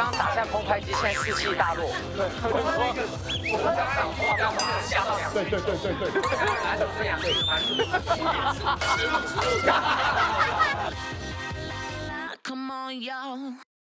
刚打下空拍机，现在士气大落。对，我刚刚讲话，让我吓到2岁。对。男主这样，对， Come on, y'all.